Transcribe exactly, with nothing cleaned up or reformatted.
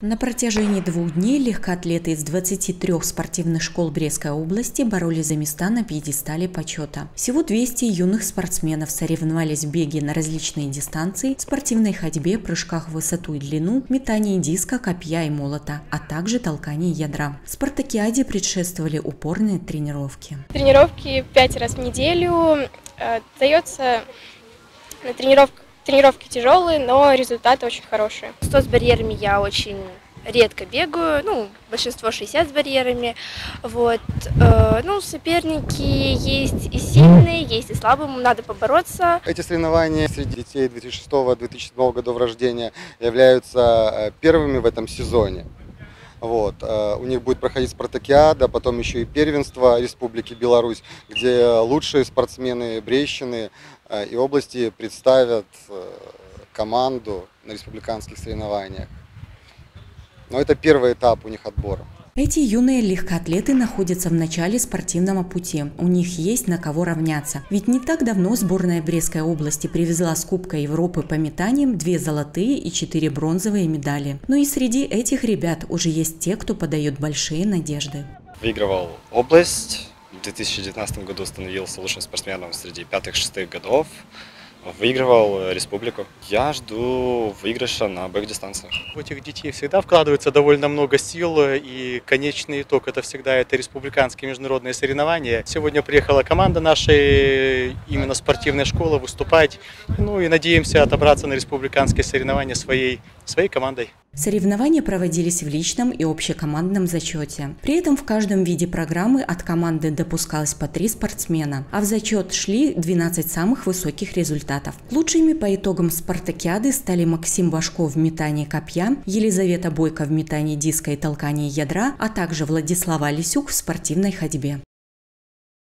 На протяжении двух дней легкоатлеты из двадцати трёх спортивных школ Брестской области боролись за места на пьедестале почета. Всего двести юных спортсменов соревновались в беге на различные дистанции, спортивной ходьбе, прыжках в высоту и длину, метании диска, копья и молота, а также толкании ядра. Спартакиаде предшествовали упорные тренировки. Тренировки пять раз в неделю. Дается на тренировках. Тренировки тяжелые, но результаты очень хорошие. сто с барьерами я очень редко бегаю, ну, большинство шестьдесят с барьерами. Вот. Э, ну, соперники есть и сильные, есть и слабые, надо побороться. Эти соревнования среди детей две тысячи шестого — две тысячи седьмого годов рождения являются первыми в этом сезоне. Вот. У них будет проходить спартакиада, потом еще и первенство Республики Беларусь, где лучшие спортсмены Брестщины и области представят команду на республиканских соревнованиях. Но это первый этап у них отбора. Эти юные легкоатлеты находятся в начале спортивного пути. У них есть на кого равняться. Ведь не так давно сборная Брестской области привезла с Кубка Европы по метаниям две золотые и четыре бронзовые медали. Но и среди этих ребят уже есть те, кто подает большие надежды. Выигрывал область. В две тысячи девятнадцатом году становился лучшим спортсменом среди пятых-шестых годов. Выигрывал республику. Я жду выигрыша на бэк-дистанциях. В этих детей всегда вкладывается довольно много сил, и конечный итог это всегда это республиканские международные соревнования. Сегодня приехала команда нашей именно спортивной школы выступать. Ну и надеемся отобраться на республиканские соревнования своей, своей командой. Соревнования проводились в личном и общекомандном зачете. При этом в каждом виде программы от команды допускалось по три спортсмена, а в зачет шли двенадцать самых высоких результатов. Лучшими по итогам спартакиады стали Максим Башков в метании копья, Елизавета Бойко в метании диска и толкании ядра, а также Владислава Лисюк в спортивной ходьбе.